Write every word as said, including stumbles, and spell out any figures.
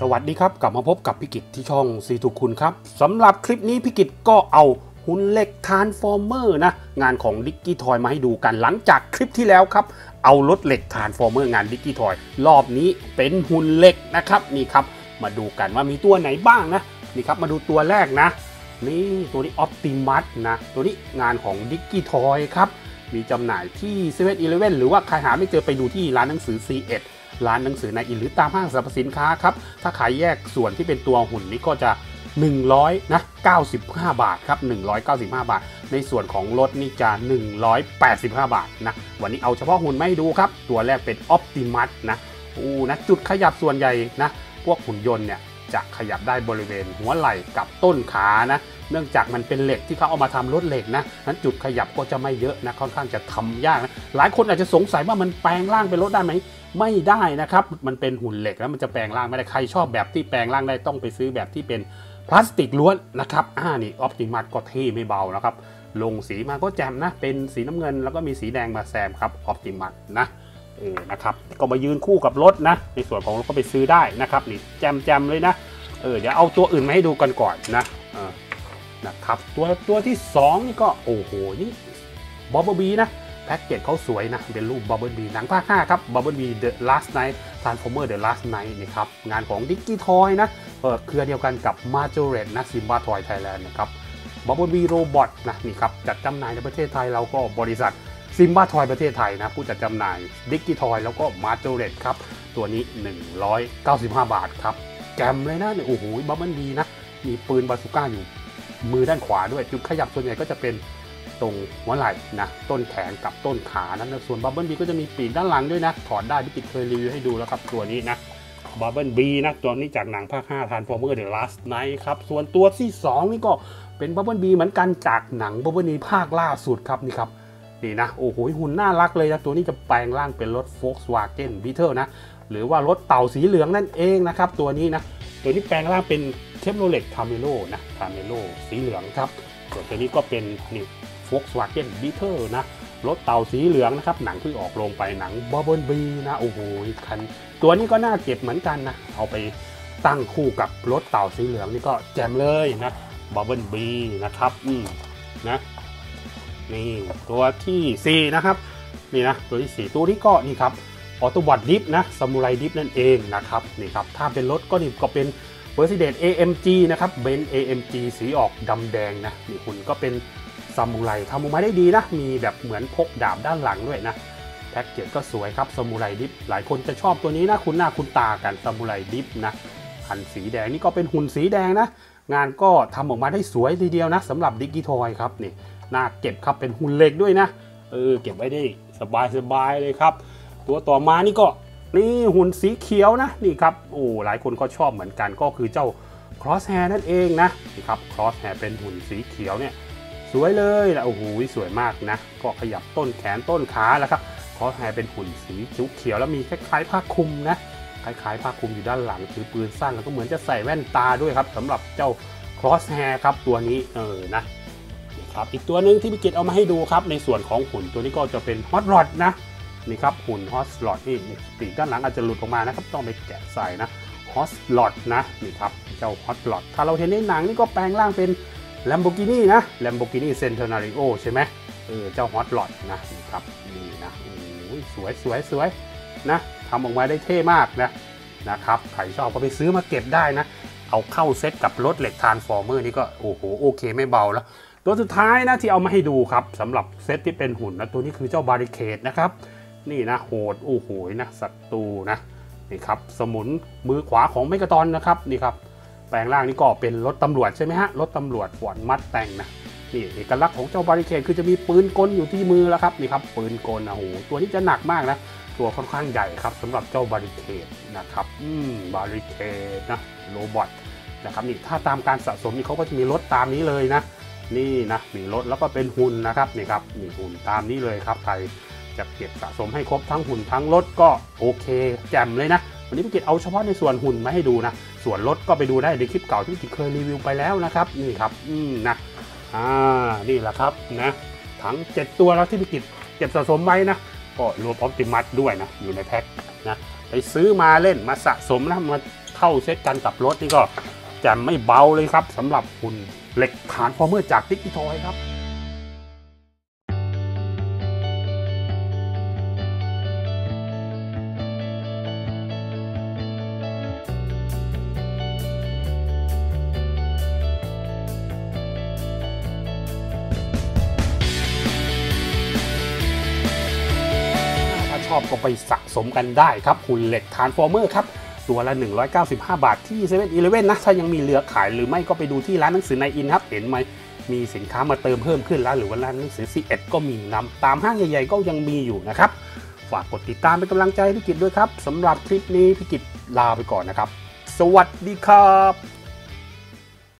สวัสดีครับกลับมาพบกับพี่กิตที่ช่องซีทูคุณครับสำหรับคลิปนี้พี่กิตก็เอาหุ่นเหล็กทรานส์ฟอร์เมอร์นะงานของดิกกี้ทอยมาให้ดูกันหลังจากคลิปที่แล้วครับเอารถเหล็กทรานส์ฟอร์เมอร์งานดิกกี้ทอยรอบนี้เป็นหุ่นเหล็กนะครับนี่ครับมาดูกันว่ามีตัวไหนบ้างนะนี่ครับมาดูตัวแรกนะนี่ตัวนี้ออปติมัสนะตัวนี้งานของดิกกี้ทอยครับมีจำหน่ายที่เซเว่นอีเลฟเว่นหรือว่าใครหาไม่เจอไปดูที่ร้านหนังสือ ซี เอ็ดร้านหนังสือในอินหรือตามห้างสรรพสินค้าครับถ้าขายแยกส่วนที่เป็นตัวหุ่นนี้ก็จะหนึ่งร้อยนะเก้าสิบห้าบาทครับหนึ่งร้อยเก้าสิบห้าบาทในส่วนของรถนี่จะหนึ่งร้อยแปดสิบห้าบาทนะวันนี้เอาเฉพาะหุ่นไม่ดูครับตัวแรกเป็น Optimus นะอู้นะจุดขยับส่วนใหญ่นะพวกหุ่นยนต์เนี่ยจะขยับได้บริเวณหัวไหล่กับต้นขานะเนื่องจากมันเป็นเหล็กที่เขาเอามาทำรถเหล็กนะนั้นจุดขยับก็จะไม่เยอะนะค่อนข้างจะทำยากนะหลายคนอาจจะสงสัยว่ามันแปลงร่างเป็นรถได้ไหมไม่ได้นะครับมันเป็นหุ่นเหล็กแล้วมันจะแปลงร่างไม่ได้ใครชอบแบบที่แปลงร่างได้ต้องไปซื้อแบบที่เป็นพลาสติกล้วนนะครับอ่านี่ออปติมัสก็เท่ไม่เบานะครับลงสีมาก็แจ่มนะเป็นสีน้ำเงินแล้วก็มีสีแดงมาแซมครับออปติมัสนะเออนะครับก็มายืนคู่กับรถนะในส่วนของรถก็ไปซื้อได้นะครับนี่แจ่มๆเลยนะเออเดี๋ยวเอาตัวอื่นมาให้ดูกันก่อนนะเออนะครับตัวตัวที่สองนี่ก็โอ้โหนี่บอบบี้นะแพ็กเกจเขาสวยนะเป็นรูปบับเบิลบีหนังภาคห้าครับบับเบิลบี The Last Night Transformer The Last Night นี่ครับงานของดิกกี้ทอยนะเปิดเครือเดียวกันกับ Majorette นะ Simba Toy Thailand นะครับบับเบิลบีโรบอทนะนี่ครับจัดจำหน่ายในประเทศไทยเราก็บริษัท Simba Toy ประเทศไทยนะผู้จัดจำหน่ายดิกกี้ทอยแล้วก็ Majorette ครับตัวนี้หนึ่งร้อยเก้าสิบห้าบาทครับแกมเลยนะเนี่ยโอ้โหบับเบิลบีนะมีปืนบาซูก้าอยู่มือด้านขวาด้วยจุดขยับส่วนใหญ่ก็จะเป็นตรงหัวไหล่นะต้นแขนกับต้นขานั้นส่วนบับเบิลบีก็จะมีปีกด้านหลังด้วยนะถอดได้พี่กิตเคยรีวิวให้ดูแล้วครับตัวนี้นะบับเบิลบีนะตัวนี้จากหนังภาคห้า Transformer The Last Night ครับส่วนตัวที่สองนี่ก็เป็นบับเบิลบีเหมือนกันจากหนังบับเบิลบีภาคล่าสุดครับนี่ครับนี่นะโอ้โหหุ่นน่ารักเลยนะตัวนี้จะแปลงร่างเป็นรถ Volkswagen Beetle นะหรือว่ารถเต่าสีเหลืองนั่นเองนะครับตัวนี้นะตัวนี้แปลงร่างเป็นเชฟโรเลตคาเมโลนะคาเมโลสีเหลืองครับส่วนตัวนี้ก็เป็นนี่Volkswagen Beetle นะรถเต่าสีเหลืองนะครับหนังเพิ่งออกลงไปหนัง Bumblebee นะโอ้โหคันตัวนี้ก็น่าเก็บเหมือนกันนะเอาไปตั้งคู่กับรถเต่าสีเหลืองนี่ก็แจ่มเลยนะ Bumblebee นะครับอืมนะนี่ตัวที่สี่นะครับนี่นะตัวที่สี่ตัวนี้ก็นี่ครับออโตบอทดิฟนะซามูไรดิฟนั่นเองนะครับนี่ครับถ้าเป็นรถก็นี่ก็เป็น Mercedes เอ เอ็ม จี นะครับ Benz เอ เอ็ม จี สีออกดำแดงนะนี่หุ่นก็เป็นซามูไรทำออกมาได้ดีนะมีแบบเหมือนพกดาบด้านหลังด้วยนะแพ็กเกจก็สวยครับซามูไรดิฟหลายคนจะชอบตัวนี้นะคุณหน้าคุณตากันซามูไรดิฟนะหันสีแดงนี่ก็เป็นหุ่นสีแดงนะงานก็ทำออกมาได้สวยทีเดียวนะสำหรับดิกกี้ทอยครับนี่น่าเก็บครับเป็นหุ่นเหล็กด้วยนะเออเก็บไว้ได้สบายสบายเลยครับตัวต่อมานี่ก็นี่หุ่นสีเขียวนะนี่ครับโอ้หลายคนก็ชอบเหมือนกันก็คือเจ้า Crosshair นั่นเองนะนี่ครับ Crosshair เป็นหุ่นสีเขียวเนี่ยสวยเลยนะโอ้โหสวยมากนะก็ขยับต้นแขนต้นขาแล้วครับCrosshairเป็นหุ่นสีเขียวแล้วมีคล้ายๆผ้าคลุมนะคล้ายๆผ้าคลุมอยู่ด้านหลังถือปืนสั้นแล้วก็เหมือนจะใส่แว่นตาด้วยครับสำหรับเจ้า Crosshair ครับตัวนี้เออนะครับอีกตัวหนึ่งที่พี่กิตเอามาให้ดูครับในส่วนของหุ่นตัวนี้ก็จะเป็น Hot Rod นะนี่ครับหุ่น Hot Rod นี่ปีกด้านหลังอาจจะหลุดออกมานะครับต้องไปแกะใส่นะ Hot Rod นะนี่ครับเจ้า Hot Rod ถ้าเราเห็นในหนังนี่ก็แปลงร่างเป็นLamborghini นะ Lamborghini Centenario ใช่ไหมเออเจ้า Hot Rod นะนี่ครับนี่นะโอ้ยสวยสวยสวยนะทำออกมาได้เท่มากนะนะครับใครชอบก็ไปซื้อมาเก็บได้นะเอาเข้าเซตกับรถเหล็ก Transformer นี่ก็โอ้โหโอเคไม่เบาแล้วตัวสุดท้ายนะที่เอามาให้ดูครับสำหรับเซตที่เป็นหุ่นนะตัวนี้คือเจ้า Barricade นะครับนี่นะโหดโอ้โหนะศัตรูนะนี่ครับสมุนมือขวาของเมกาตอนนะครับนี่ครับแปลงร่างนี่ก็เป็นรถตำรวจใช่ไหมฮะรถตำรวจฟอร์ดมัดแต่งนะนี่เอกลักษณ์ของเจ้าบาริเคดคือจะมีปืนกลอยู่ที่มือแล้วครับนี่ครับปืนกลนะโอ้โหตัวนี้จะหนักมากนะตัวค่อนข้างใหญ่ครับสำหรับเจ้าบาริเคดนะครับอืมบาริเคดนะโรบอทนะครับนี่ถ้าตามการสะสมนี่เขาก็จะมีรถตามนี้เลยนะนี่นะมีรถแล้วก็เป็นหุ่นนะครับนี่ครับมีหุ่นตามนี้เลยครับใครจะเก็บสะสมให้ครบทั้งหุ่นทั้งรถก็โอเคแจ่มเลยนะวันนี้พี่กิตเอาเฉพาะในส่วนหุ่นมาให้ดูนะส่วนรถก็ไปดูได้ในคลิปเก่าที่พี่กิตเคยรีวิวไปแล้วนะครับนี่ครับอืมนะอ่านี่แหละครับนะทั้งเจ็ดตัวแล้วที่พี่กิตเก็บสะสมไว้นะก็รวมออปติมัสด้วยนะอยู่ในแพ็คนะไปซื้อมาเล่นมาสะสมนะมาทเข้าเซตกันกับรถนี่ก็จะไม่เบาเลยครับสำหรับหุ่นเหล็กทรานส์ฟอร์เมอร์จากดิกิทอยครับชอบก็ไปสะสมกันได้ครับหุ่นเหล็กทรานส์ฟอร์เมอร์ครับตัวละหนึ่งร้อยเก้าสิบห้าบาทที่เซเว่นอีเลฟเว่นนะถ้ายังมีเหลือขายหรือไม่ก็ไปดูที่ร้านหนังสือในอินครับเห็นไหมมีสินค้ามาเติมเพิ่มขึ้นแล้วหรือว่าร้านหนังสือ ซี เอ็ด ก็มีนำตามห้างใหญ่ๆก็ยังมีอยู่นะครับฝากกดติดตามเป็นกำลังใจให้พี่กิตด้วยครับสำหรับคลิปนี้พี่กิตลาไปก่อนนะครับสวัสดีครับ